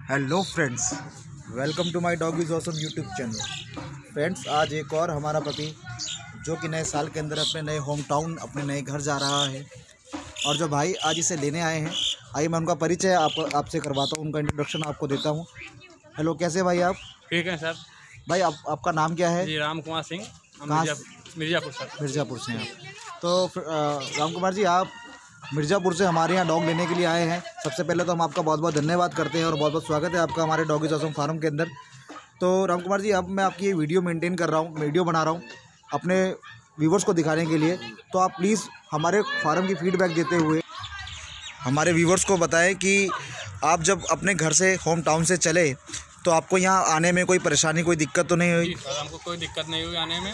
Hello friends, welcome to my dog is awesome YouTube channel. Friends, आज एक और हमारा पति जो कि नए साल के अंदर अपने नए होम टाउन अपने नए घर जा रहा है, और जो भाई आज इसे लेने आए हैं, आइए मैं उनका परिचय आपसे करवाता हूँ, उनका इंट्रोडक्शन आपको देता हूँ। हेलो, कैसे भाई आप? ठीक है सर। भाई आपका नाम क्या है? जी, राम कुमार सिंह, मिर्ज़ापुर सर। मिर्ज़ापुर से हैं आप। तो राम कुमार जी, आप मिर्ज़ापुर से हमारे यहाँ डॉग लेने के लिए आए हैं। सबसे पहले तो हम आपका बहुत बहुत धन्यवाद करते हैं और बहुत बहुत स्वागत है आपका हमारे डॉग इज़ ऑसम फार्म के अंदर। तो राम कुमार जी, अब मैं आपकी ये वीडियो मेंटेन कर रहा हूँ, वीडियो बना रहा हूँ अपने व्यूवर्स को दिखाने के लिए। तो आप प्लीज़ हमारे फार्म की फीडबैक देते हुए हमारे व्यूवर्स को बताएं कि आप जब अपने घर से होम टाउन से चले तो आपको यहाँ आने में कोई परेशानी, कोई दिक्कत तो नहीं हुई? जी सर, हमको कोई दिक्कत नहीं हुई आने में,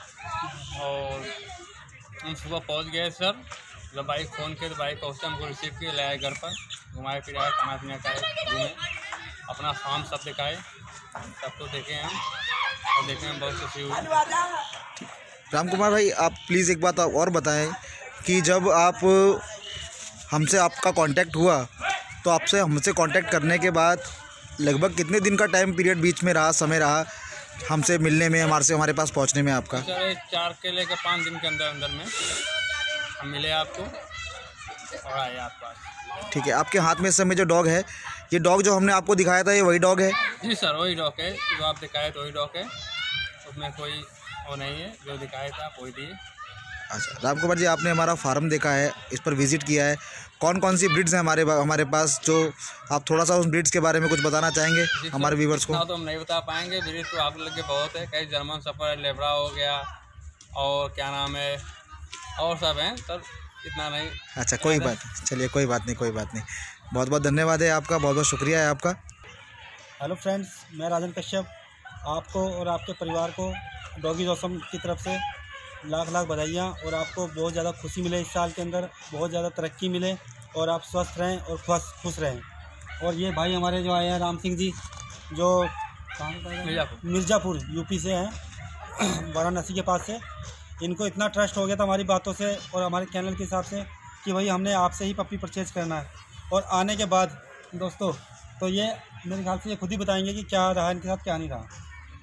और हम सुबह पहुँच गए सर। जब बाइक फ़ोन किए तो बाइक पहुँचते हमको रिसीव किए, ले आए घर पर, घुमाए फिराए, खाना पीना खाए, घूमे, अपना फार्म सब दिखाए, सब तो देखे हम, और देखने में बहुत खुशी हुई। राम कुमार भाई, आप प्लीज़ एक बात और बताएं कि जब आप हमसे आपका कांटेक्ट हुआ तो आपसे हमसे कांटेक्ट करने के बाद लगभग कितने दिन का टाइम पीरियड बीच में रहा, समय रहा हमसे मिलने में, हमारे पास पहुंचने में आपका? सर 4 के लेकर 5 दिन के अंदर में हम मिले आपको और आए आप पास। ठीक है। आपके हाथ में इस समय जो डॉग है, ये डॉग जो हमने आपको दिखाया था, ये वही डॉग है? जी सर, वही डॉग है जो आप दिखाए थे, वही डॉग है, उसमें कोई वो नहीं है, जो दिखाया था आप वही दिए। अच्छा राम कुमार जी, आपने हमारा फार्म देखा है, इस पर विज़िट किया है, कौन कौन सी ब्रीड्स हैं हमारे पास, जो आप थोड़ा सा उन ब्रीड्स के बारे में कुछ बताना चाहेंगे हमारे व्यूवर्स को? तो हम नहीं बता पाएंगे, ब्रीड तो आप लगे बहुत है, कई जर्मन सफर, लेब्रा हो गया, और क्या नाम है, और सब हैं सर, इतना नहीं। अच्छा, कोई बात, चलिए कोई बात नहीं, बहुत बहुत धन्यवाद है आपका, बहुत बहुत शुक्रिया है आपका। हेलो फ्रेंड्स, मैं राजन कश्यप, आपको और आपके परिवार को डॉग इज़ ऑसम की तरफ से लाख लाख बधाइयाँ, और आपको बहुत ज़्यादा खुशी मिले इस साल के अंदर, बहुत ज़्यादा तरक्की मिले, और आप स्वस्थ रहें और खुश रहें। और ये भाई हमारे जो आए हैं राम सिंह जी, जो मिर्ज़ापुर यूपी से हैं, वाराणसी के पास से, इनको इतना ट्रस्ट हो गया था हमारी बातों से और हमारे चैनल के हिसाब से कि भाई हमने आपसे ही पप्पी परचेज़ करना है। और आने के बाद दोस्तों, तो ये मेरे ख्याल से ये खुद ही बताएंगे कि क्या रहा इनके साथ, क्या नहीं रहा।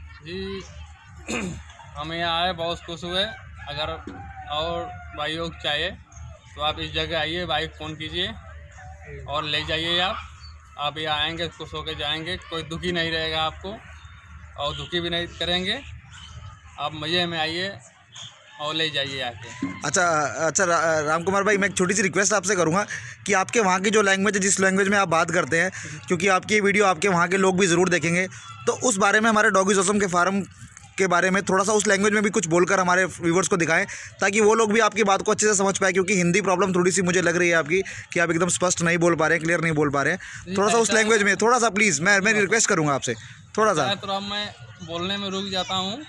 जी हम यहाँ आए, बहुत खुश हुए। अगर और भाइयों को चाहिए तो आप इस जगह आइए, बाइक फ़ोन कीजिए और ले जाइए। आप यहाँ आएंगे, खुश होकर जाएंगे, कोई दुखी नहीं रहेगा आपको, और दुखी भी नहीं करेंगे। आप मज़े में आइए और ले जाइए आके। अच्छा राम कुमार भाई, मैं एक छोटी सी रिक्वेस्ट आपसे करूंगा कि आपके वहाँ की जो लैंग्वेज है, जिस लैंग्वेज में आप बात करते हैं, क्योंकि आपकी ये वीडियो आपके वहाँ के लोग भी ज़रूर देखेंगे, तो उस बारे में हमारे डॉग इज़ ऑसम के फार्म के बारे में थोड़ा सा उस लैंग्वेज में भी कुछ बोलकर हमारे व्यूवर्स को दिखाएं, ताकि वो लोग भी आपकी बात को अच्छे से समझ पाए, क्योंकि हिंदी प्रॉब्लम थोड़ी सी मुझे लग रही है आपकी, कि आप एकदम स्पष्ट नहीं बोल पा रहे हैं, क्लियर नहीं बोल पा रहे हैं। थोड़ा सा उस लैंग्वेज में थोड़ा सा प्लीज़ मैं रिक्वेस्ट करूँगा आपसे थोड़ा सा। तो अब मैं बोलने में रुक जाता हूँ,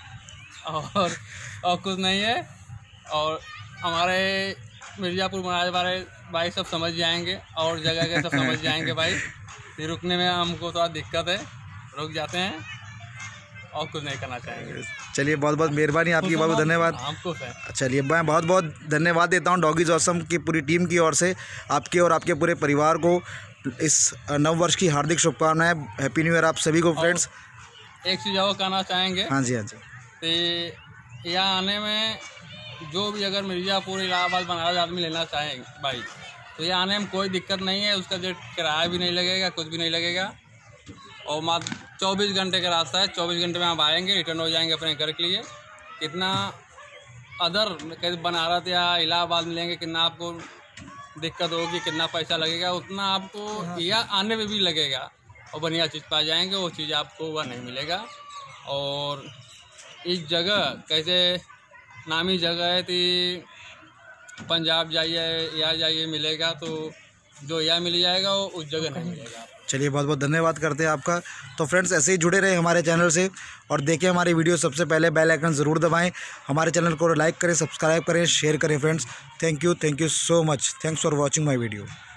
और कुछ नहीं है, और हमारे मिर्ज़ापुर बनाने वाले भाई सब समझ जाएंगे, और जगह के सब समझ जाएंगे भाई। फिर रुकने में हमको थोड़ा दिक्कत है, रुक जाते हैं और कुछ नहीं करना चाहेंगे। चलिए, बहुत बहुत मेहरबानी आपकी, बहुत बहुत धन्यवाद। हमको है, चलिए, मैं बहुत बहुत धन्यवाद देता हूँ डॉग इज़ ऑसम की पूरी टीम की ओर से आपके और आपके पूरे परिवार को इस नव वर्ष की हार्दिक शुभकामनाएं। हैप्पी न्यू ईयर आप सभी को फ्रेंड्स। एक चीज़ और कहना चाहेंगे। हाँ जी, हाँ जी। तो यहाँ आने में जो भी अगर मिर्ज़ापुर, इलाहाबाद, बनारस आदमी लेना चाहेंगे भाई, तो यहाँ आने में कोई दिक्कत नहीं है। उसका जो किराया भी नहीं लगेगा, कुछ भी नहीं लगेगा, और मात्र 24 घंटे का रास्ता है। 24 घंटे में आप आएंगे, रिटर्न हो जाएंगे अपने घर के लिए। कितना अदर कहीं बनारस या इलाहाबाद में लेंगे, कितना आपको दिक्कत होगी, कितना पैसा लगेगा, उतना आपको यहाँ आने में भी लगेगा, और बढ़िया चीज़ पा जाएंगे। वो चीज़ आपको वह नहीं मिलेगा। और इस जगह कैसे नामी जगह है कि पंजाब जाइए, यहाँ जाइए मिलेगा, तो जो यहाँ मिल जाएगा वो उस जगह नहीं मिलेगा। चलिए, बहुत बहुत धन्यवाद करते हैं आपका। तो फ्रेंड्स, ऐसे ही जुड़े रहे हमारे चैनल से और देखें हमारी वीडियो। सबसे पहले बेल आइकन ज़रूर दबाएं, हमारे चैनल को लाइक करें, सब्सक्राइब करें, शेयर करें friends. Thank you so much. Thanks for watching my video.